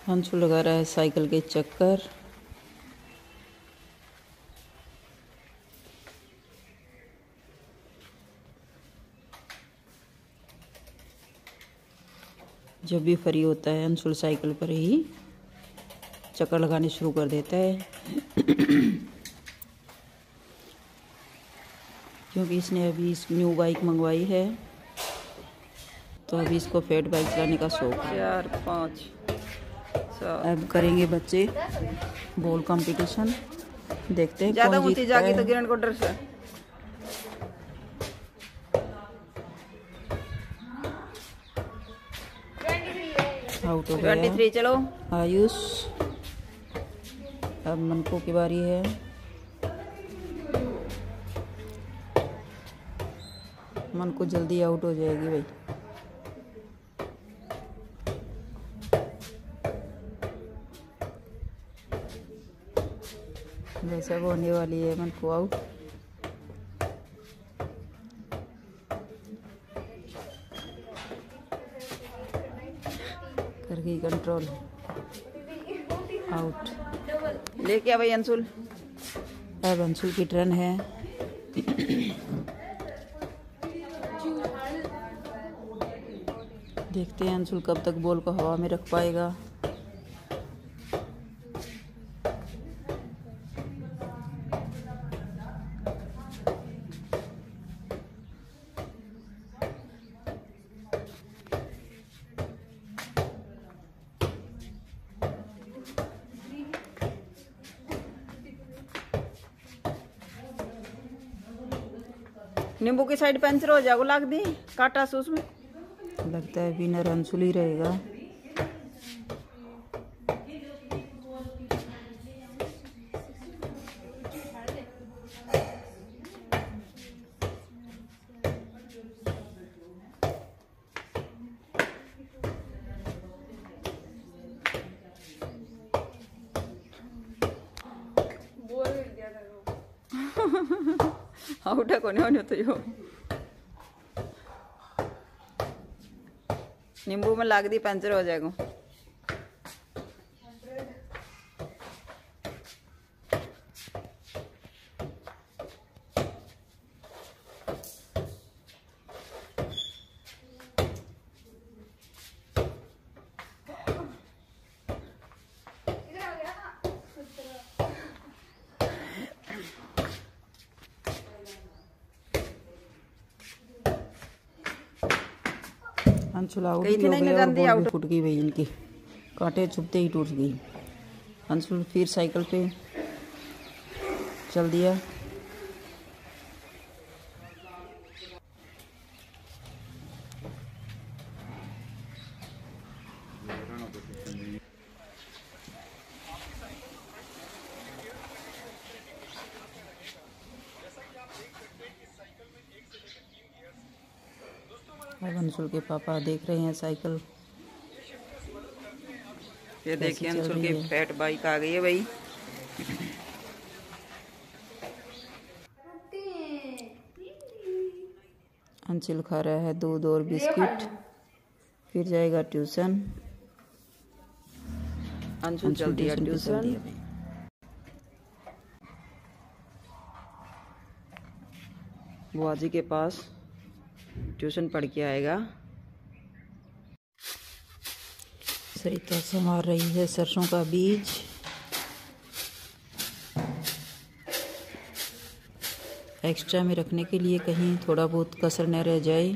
अंशु लगा रहा है साइकिल के चक्कर। जब भी फ्री होता है अंशुल साइकिल पर ही चक्कर लगाने शुरू कर देता है क्योंकि इसने अभी न्यू बाइक मंगवाई है तो अभी इसको फैट बाइक चलाने का शौक है। 4 5 अब करेंगे बच्चे बॉल कंपटीशन, देखते हैं ज्यादा कौन ऊंची जागी तो गिरन को डर से। आउट हो गया 23 चलो आयुष। अब मनकू की बारी है। मनकू जल्दी आउट हो जाएगी भाई। वैसे वो होने वाली है मनकू आउट। कर गई कंट्रोल, आउट। लेके आ भाई अंशुल। अब अंशुल की टर्न है। देखते हैं अंशुल कब तक बॉल को हवा में रख पाएगा। नींबू की साइड पंचर हो जाएगा, लाग दी काटा से उसमें। लगता है विनर अंशुल ही रहेगा। आउट है कोने होने तो यो नींबू में लाग दी पंचर हो जाएगा। अंशुल आउट भी हो गया और बॉल भी फूट गई भाई इनकी, कांटे चुभते ही टूट गई। अंशुल फिर साइकिल पे चल दिया। अब अंशुल के पापा देख रहे हैं साइकिल। ये देखिए अंशुल की फैट बाइक आ गई है भाई। अंशुल खा रहा है दूध और बिस्किट, फिर जाएगा ट्यूशन। अंशुल चल दिया ट्यूशन। बुआजी के पास ट्यूशन पढ़ के आएगा। सरिता संवार रही है सरसों का बीज। एक्स्ट्रा में रखने के लिए कहीं थोड़ा बहुत कसर न रह जाए।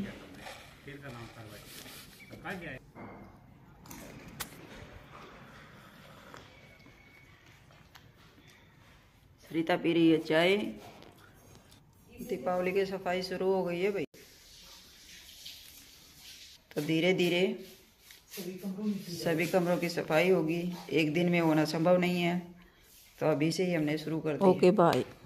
सरिता पी रही है चाय। दीपावली की सफाई शुरू हो गई है भाई, तो धीरे धीरे सभी कमरों की सफाई होगी। एक दिन में होना संभव नहीं है, तो अभी से ही हमने शुरू कर दिया। Okay bye.